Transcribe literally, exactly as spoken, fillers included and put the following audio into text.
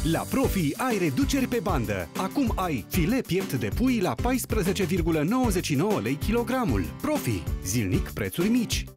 La Profi ai reduceri pe bandă. Acum ai filet piept de pui la paisprezece virgulă nouăzeci și nouă lei kilogramul. Profi. Zilnic prețuri mici.